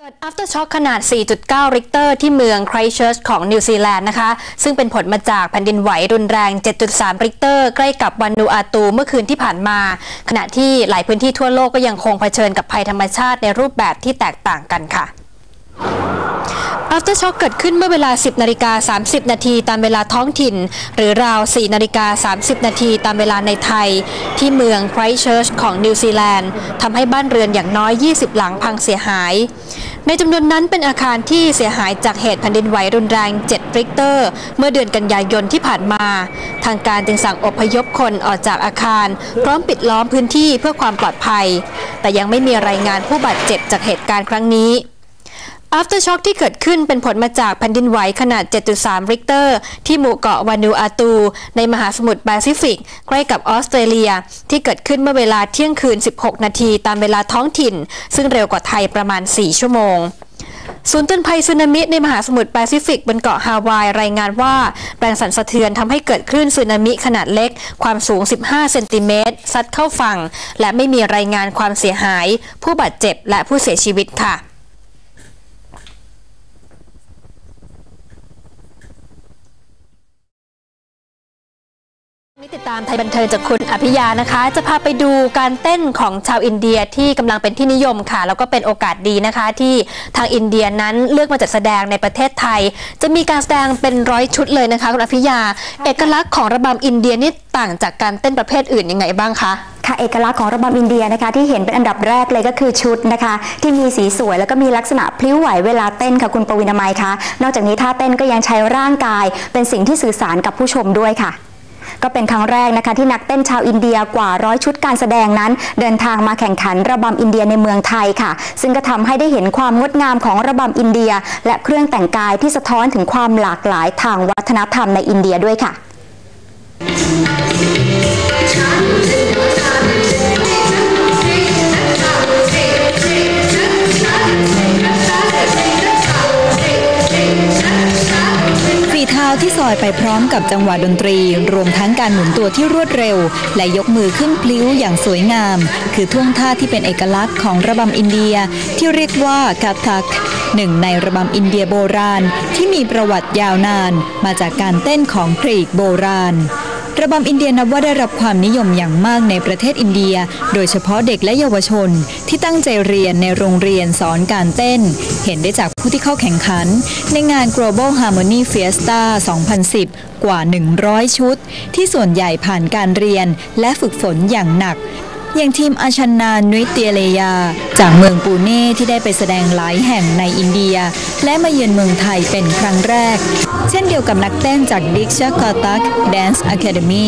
ด Aftershock ขนาด 4.9 ริกเตอร์ที่เมืองไครสต์เชิร์ชของนิวซีแลนด์นะคะซึ่งเป็นผลมาจากแผ่นดินไหวรุนแรง 7.3 ริกเตอร์ใกล้กับวานูอาตูเมื่อคืนที่ผ่านมาขณะที่หลายพื้นที่ทั่วโลกก็ยังคงเผชิญกับภัยธรรมชาติในรูปแบบที่แตกต่างกันค่ะAftershock เกิดขึ้นเมื่อเวลา 10:30 นาทีตามเวลาท้องถิ่นหรือราว 4:30 นาทีตามเวลาในไทยที่เมืองไครสต์เชิร์ชของนิวซีแลนด์ทำให้บ้านเรือนอย่างน้อย 20 หลังพังเสียหายในจำนวนนั้นเป็นอาคารที่เสียหายจากเหตุแผ่นดินไหวรุนแรง 7 ริกเตอร์เมื่อเดือนกันยายนที่ผ่านมาทางการจึงสั่งอพยพคนออกจากอาคารพร้อมปิดล้อมพื้นที่เพื่อความปลอดภัยแต่ยังไม่มีรายงานผู้บาดเจ็บจากเหตุการณ์ครั้งนี้Aftershock ที่เกิดขึ้นเป็นผลมาจากแผ่นดินไหวขนาด 7.3 ริกเตอร์ที่หมู่เกาะวานูอาตูในมหาสมุทรแปซิฟิกใกล้กับออสเตรเลียที่เกิดขึ้นเมื่อเวลาเที่ยงคืน 16 นาทีตามเวลาท้องถิ่นซึ่งเร็วกว่าไทยประมาณ 4 ชั่วโมงศูนย์เตือนภัยสึนามิในมหาสมุทรแปซิฟิกบนเกาะฮาวายรายงานว่าแรงสั่นสะเทือนทำให้เกิดคลื่นสึนามิขนาดเล็กความสูง 15 เซนติเมตรซัดเข้าฝั่งและไม่มีรายงานความเสียหายผู้บาดเจ็บและผู้เสียชีวิตค่ะติดตามไทยบันเทิงจากคุณอภิยานะคะจะพาไปดูการเต้นของชาวอินเดียที่กำลังเป็นที่นิยมค่ะแล้วก็เป็นโอกาสดีนะคะที่ทางอินเดียนั้นเลือกมาจัดแสดงในประเทศไทยจะมีการแสดงเป็น100 ชุดเลยนะคะคุณอภิยาเอกลักษณ์ของระบำอินเดียนี่ต่างจากการเต้นประเภทอื่นยังไงบ้างคะค่ะเอกลักษณ์ของระบำอินเดียนะคะที่เห็นเป็นอันดับแรกเลยก็คือชุดนะคะที่มีสีสวยแล้วก็มีลักษณะพลิ้วไหวเวลาเต้นค่ะคุณปวินามัยคะนอกจากนี้ท่าเต้นก็ยังใช้ร่างกายเป็นสิ่งที่สื่อสารกับผู้ชมด้วยค่ะก็เป็นครั้งแรกนะคะที่นักเต้นชาวอินเดียกว่า100 ชุดการแสดงนั้นเดินทางมาแข่งขันระบำอินเดียในเมืองไทยค่ะซึ่งก็ทำให้ได้เห็นความงดงามของระบำอินเดียและเครื่องแต่งกายที่สะท้อนถึงความหลากหลายทางวัฒนธรรมในอินเดียด้วยค่ะฝีเท้าที่ซอยไปพร้อมกับจังหวะดนตรีรวมทั้งการหมุนตัวที่รวดเร็วและยกมือขึ้นพลิ้วอย่างสวยงามคือท่วงท่าที่เป็นเอกลักษณ์ของระบำอินเดียที่เรียกว่ากัตทักหนึ่งในระบำอินเดียโบราณที่มีประวัติยาวนานมาจากการเต้นของกรีกโบราณระบำอินเดียนับว่าได้รับความนิยมอย่างมากในประเทศอินเดียโดยเฉพาะเด็กและเยาวชนที่ตั้งใจเรียนในโรงเรียนสอนการเต้นเห็นได้จากผู้ที่เข้าแข่งขันในงาน Global Harmony Fiesta 2010 กว่า 100 ชุดที่ส่วนใหญ่ผ่านการเรียนและฝึกฝนอย่างหนักอย่างทีมอาชันนานุเตียเลยาจากเมืองปูเน่ที่ได้ไปแสดงหลายแห่งในอินเดียและมาเยือนเมืองไทยเป็นครั้งแรกเช่นเดียวกับนักเต้นจากดิกชาคาตักแดนซ์อะคาเดมี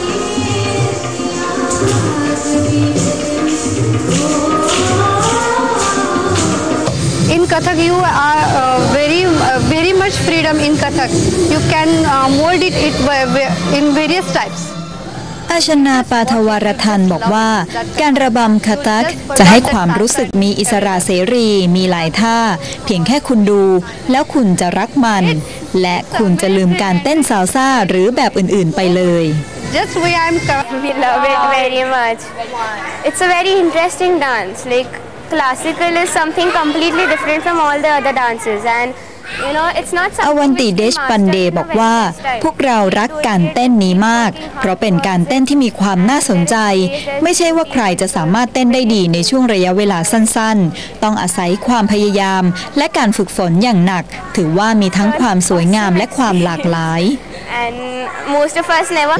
In Kathak, you are very much freedom in Kathak. You can mold it in various types. อาชนาปาทวารทันบอกว่าการระบำคาตักจะให้ความรู้สึกมีอิสระเสรีมีหลายท่าเพียงแค่คุณดูแล้วคุณจะรักมันและคุณจะลืมการเต้นซาลซ่าหรือแบบอื่นๆไปเลย Just we love it very much. It's a very interesting dance. Like classical is something completely different from all the other dances andอวันติเดชปันเดบอกว่าพวกเรารักการเต้นนี้มากเพราะเป็นการเต้นที่มีความน่าสนใจไม่ใช่ว่าใครจะสามารถเต้นได้ดีในช่วงระยะเวลาสั้นๆต้องอาศัยความพยายามและการฝึกฝนอย่างหนักถือว่ามีทั้งความสวยงามและความหลากหลาย And most of us never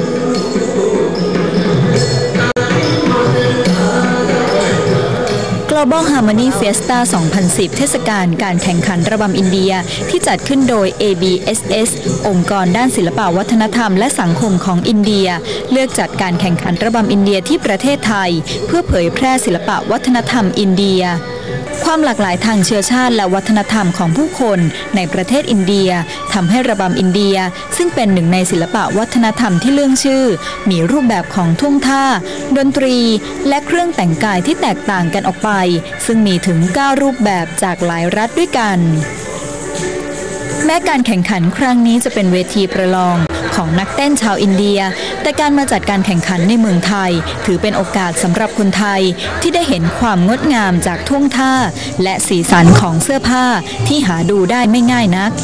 Global Harmony Fiesta 2010 เทศกาลการแข่งขันระบำอินเดียที่จัดขึ้นโดย ABSS องค์กรด้านศิลปวัฒนธรรมและสังคมของอินเดียเลือกจัดการแข่งขันระบำอินเดียที่ประเทศไทยเพื่อเผยแพร่ศิลปวัฒนธรรมอินเดียความหลากหลายทางเชื้อชาติและวัฒนธรรมของผู้คนในประเทศอินเดียทำให้ระบำอินเดียซึ่งเป็นหนึ่งในศิลปวัฒนธรรมที่เลื่องชื่อมีรูปแบบของท่วงท่าดนตรีและเครื่องแต่งกายที่แตกต่างกันออกไปซึ่งมีถึง9รูปแบบจากหลายรัฐด้วยกันแม้การแข่งขันครั้งนี้จะเป็นเวทีประลองของนักเต้นชาวอินเดียแต่การมาจัดการแข่งขันในเมืองไทยถือเป็นโอกาสสำหรับคนไทยที่ได้เห็นความงดงามจากท่วงท่าและสีสันของเสื้อผ้าที่หาดูได้ไม่ง่ายนัก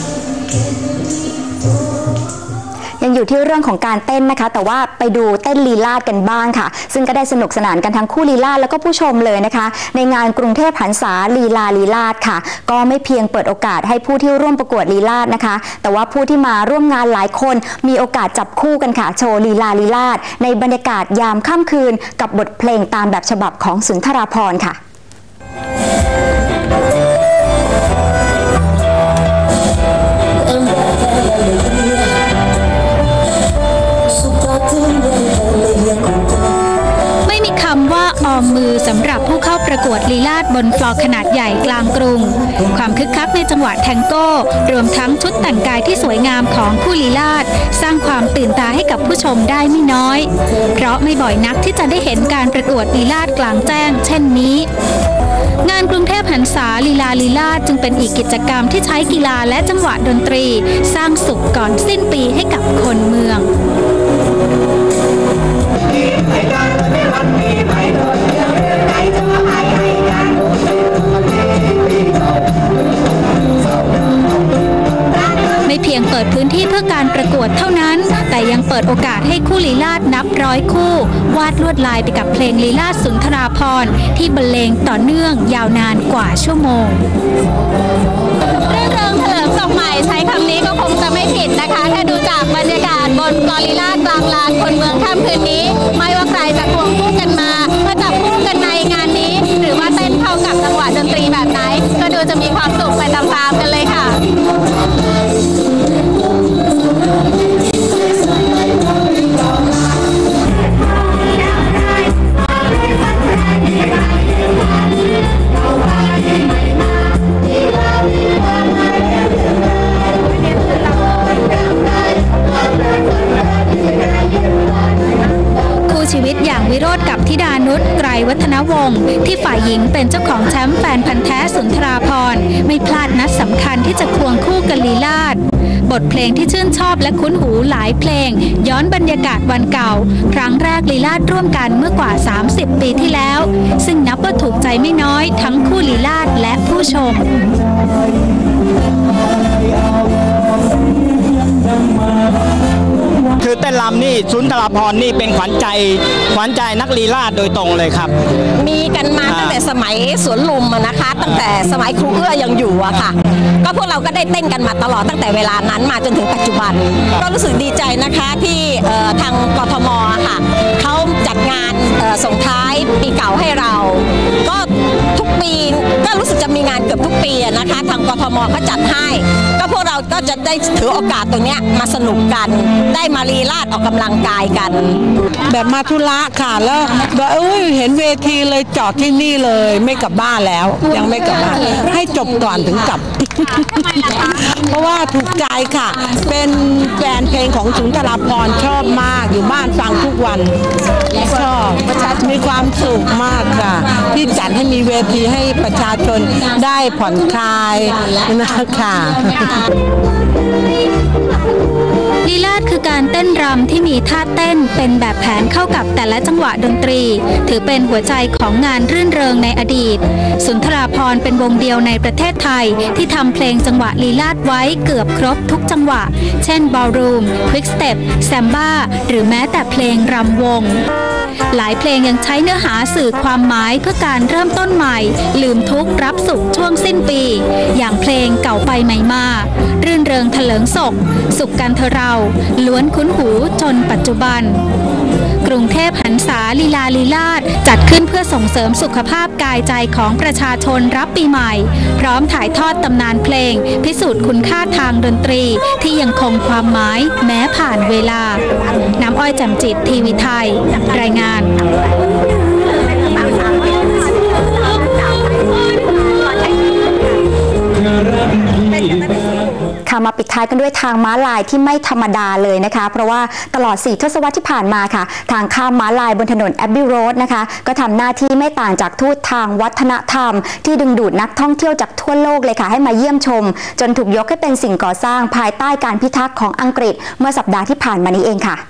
ยังอยู่ที่เรื่องของการเต้นนะคะแต่ว่าไปดูเต้นลีลาศกันบ้างค่ะซึ่งก็ได้สนุกสนานกันทั้งคู่ลีลาศแล้วก็ผู้ชมเลยนะคะในงานกรุงเทพหันษาลีลาศค่ะก็ไม่เพียงเปิดโอกาสให้ผู้ที่ร่วมประกวดลีลาศนะคะแต่ว่าผู้ที่มาร่วมงานหลายคนมีโอกาสจับคู่กันค่ะโชว์ลีลาศในบรรยากาศยามค่ำคืนกับบทเพลงตามแบบฉบับของสุนทราภรณ์ค่ะไม่มีคำว่าออมมือสำหรับผู้เข้าประกวดลีลาศบนฟลอร์ขนาดใหญ่กลางกรุงความคึกคักในจังหวะแทงโก้รวมทั้งชุดแต่งกายที่สวยงามของคู่ลีลาศสร้างความตื่นตาให้กับผู้ชมได้ไม่น้อยเพราะไม่บ่อยนักที่จะได้เห็นการประกวดลีลาศกลางแจ้งเช่นนี้งานกรุงเทพหันษาลีลาศจึงเป็นอีกกิจกรรมที่ใช้กีฬาและจังหวะดนตรีสร้างสุขก่อนสิ้นปีให้กับคนเมืองไม่เพียงเปิดพื้นที่เพื่อการประกวดเท่านั้นแต่ยังเปิดโอกาสให้คู่ลีลาศนับร้อยคู่วาดลวดลายไปกับเพลงลีลาศสุนทราภรณ์ที่บรรเลงต่อเนื่องยาวนานกว่าชั่วโมงเรื่องเริงเถลิงศกใหม่ใช้คำนี้ก็คงจะไม่ผิดนะคะถ้าดูจากบรรยากาศบนฟลอร์ลีลาศกลางลานคนเมืองค่ำคืนนี้ไม่ว่าใครจะควงคู่กันมาเพื่อจับคู่กันในงานนี้หรือว่าเต้นเข้ากับจังหวะดนตรีแบบไหนก็ดูจะมีความสุขไปตามๆกันเลยค่ะชีวิตอย่างวิโรจน์กับธิดานุชไกรวัฒนวงศ์ที่ฝ่ายหญิงเป็นเจ้าของแชมป์แฟนพันธุ์แท้สุนทราภรณ์ไม่พลาดนัดสำคัญที่จะควงคู่กันลีลาศบทเพลงที่ชื่นชอบและคุ้นหูหลายเพลงย้อนบรรยากาศวันเก่าครั้งแรกลีลาศร่วมกันเมื่อกว่า30 ปีที่แล้วซึ่งนับว่าถูกใจไม่น้อยทั้งคู่ลีลาศและผู้ชมคือเต้นรำนี่สุนทราภรณ์นี่เป็นขวัญใจนักลีลาศโดยตรงเลยครับมีกันมาตั้งแต่สมัยสวนลุมนะคะตั้งแต่สมัยครูเอื้อยังอยู่อะค่ะก็พวกเราก็ได้เต้นกันมาตลอดตั้งแต่เวลานั้นมาจนถึงปัจจุบันก็รู้สึกดีใจนะคะที่ทางกทมค่ะเขาจัดงานส่งท้ายปีเก่าให้เราก็ทุกปีก็รู้สึกจะมีงานเกือบทุกปีนะคะทางกทมเขาจัดให้ก็พวกเราก็จะได้ถือโอกาสตรงนี้มาสนุกกันได้มาลีลาศออกกำลังกายกันแบบมาธุระค่ะแล้วแบบเห็นเวทีเลยจอดที่นี่เลยไม่กลับบ้านแล้วยังไม่กลับบ้านให้จบก่อนถึงกลับ เพราะว่าถูกใจค่ะเป็นแฟนเพลงของสุนทราภรณ์ชอบมากอยู่บ้านฟังทุกวันชอบมีความสุขมากค่ะที่จัดให้มีเวทีให้ประชาชนได้ผ่อนคลายนะคะลีลาศคือการเต้นรำที่มีท่าเต้นเป็นแบบแผนเข้ากับแต่ละจังหวะดนตรีถือเป็นหัวใจของงานรื่นเริงในอดีตสุนทราภรณ์เป็นวงเดียวในประเทศไทยที่ทำเพลงจังหวะลีลาศไว้เกือบครบทุกจังหวะเช่นบอลรูมควิกสเต็ปแซมบ้าหรือแม้แต่เพลงรำวงหลายเพลงยังใช้เนื้อหาสื่อความหมายเพื่อการเริ่มต้นใหม่ลืมทุกข์รับสุขช่วงสิ้นปีอย่างเพลงเก่าไปใหม่มารื่นเริงเถลิงศกสุขกันเธอเราล้วนคุ้นหูจนปัจจุบันกรุงเทพหันษาลีลาศจัดขึ้นเพื่อส่งเสริมสุขภาพกายใจของประชาชนรับปีใหม่พร้อมถ่ายทอดตำนานเพลงพิสูจน์คุณค่าทางดนตรีที่ยังคงความหมายแม้ผ่านเวลาน้ำอ้อยแจ่มจิตทีวีไทยรายงานค่ะมาปิดท้ายกันด้วยทางม้าลายที่ไม่ธรรมดาเลยนะคะเพราะว่าตลอด4 ทศวรรษที่ผ่านมาค่ะทางข้ามม้าลายบนถนนแอบบี้โรดนะคะก็ทำหน้าที่ไม่ต่างจากทูตทางวัฒนธรรมที่ดึงดูดนักท่องเที่ยวจากทั่วโลกเลยค่ะให้มาเยี่ยมชมจนถูกยกให้เป็นสิ่งก่อสร้างภายใต้การพิทักษ์ของอังกฤษเมื่อสัปดาห์ที่ผ่านมานี้เองค่ะ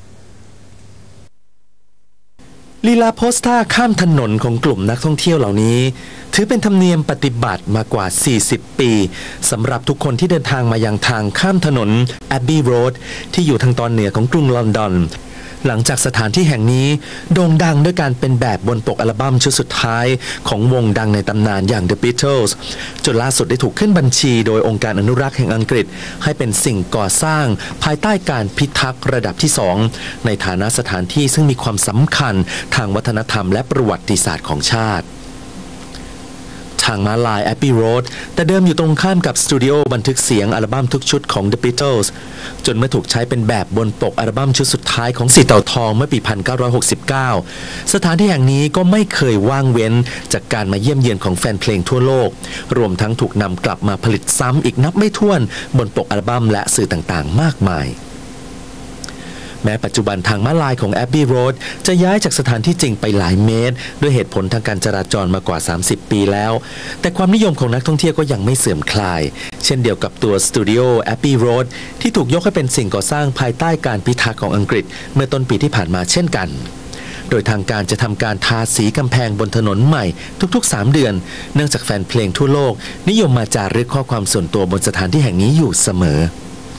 ลีลาโพสท่าข้ามถนนของกลุ่มนักท่องเที่ยวเหล่านี้ถือเป็นธรรมเนียมปฏิบัติมากว่า40 ปีสำหรับทุกคนที่เดินทางมายังทางข้ามถนน Abbey Road ที่อยู่ทางตอนเหนือของกรุงลอนดอนหลังจากสถานที่แห่งนี้โด่งดังด้วยการเป็นแบบบนปกอัลบั้มชุดสุดท้ายของวงดังในตำนานอย่าง The Beatles จนล่าสุดได้ถูกขึ้นบัญชีโดยองค์การอนุรักษ์แห่งอังกฤษให้เป็นสิ่งก่อสร้างภายใต้การพิทักษ์ระดับที่ 2ในฐานะสถานที่ซึ่งมีความสำคัญทางวัฒนธรรมและประวัติศาสตร์ของชาติทางม้าลาย Abbey Road แต่เดิมอยู่ตรงข้ามกับสตูดิโอบันทึกเสียงอัลบั้มทุกชุดของ The Beatles จนเมื่อถูกใช้เป็นแบบบนปกอัลบั้มชุดสุดท้ายของสีเต่าทองเมื่อปี 1969 สถานที่แห่งนี้ก็ไม่เคยว่างเว้นจากการมาเยี่ยมเยียนของแฟนเพลงทั่วโลกรวมทั้งถูกนำกลับมาผลิตซ้ำอีกนับไม่ถ้วนบนปกอัลบั้มและสื่อต่างๆมากมายแม้ปัจจุบันทางม้าลายของ Abbey Road จะย้ายจากสถานที่จริงไปหลายเมตรด้วยเหตุผลทางการจราจรมากว่า30 ปีแล้วแต่ความนิยมของนักท่องเที่ยวก็ยังไม่เสื่อมคลายเช่นเดียวกับตัวสตูดิโอ Abbey Road ที่ถูกยกให้เป็นสิ่งก่อสร้างภายใต้การพิทักษ์ของอังกฤษเมื่อต้นปีที่ผ่านมาเช่นกันโดยทางการจะทำการทาสีกำแพงบนถนนใหม่ทุกๆ3 เดือนเนื่องจากแฟนเพลงทั่วโลกนิยมมาจารึกข้อความส่วนตัวบนสถานที่แห่งนี้อยู่เสมอ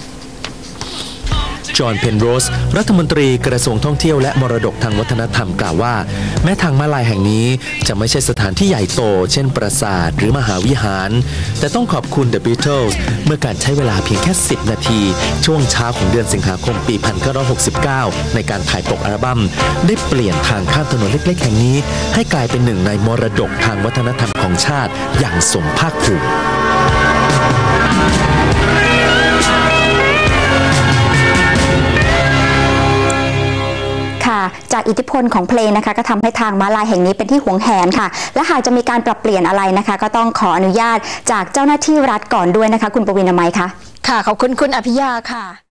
จอห์น เพนโรสรัฐมนตรีกระทรวงท่องเที่ยวและมรดกทางวัฒนธรรมกล่าวว่าแม้ทางม้าลายแห่งนี้จะไม่ใช่สถานที่ใหญ่โตเช่นปราสาทหรือมหาวิหารแต่ต้องขอบคุณ The Beatles เมื่อการใช้เวลาเพียงแค่10 นาทีช่วงเช้าของเดือนสิงหาคมปี 1969 ในการถ่ายปกอัลบั้มได้เปลี่ยนทางข้ามถนนเล็กๆแห่งนี้ให้กลายเป็นหนึ่งในมรดกทางวัฒนธรรมของชาติอย่างสมภาคภูมิจากอิทธิพลของเพลงนะคะก็ทำให้ทางม้าลายแห่งนี้เป็นที่หวงแหนค่ะและหากจะมีการปรับเปลี่ยนอะไรนะคะก็ต้องขออนุญาตจากเจ้าหน้าที่รัฐก่อนด้วยนะคะคุณปวีณามัยค่ะขอบคุณคุณอภิยาค่ะ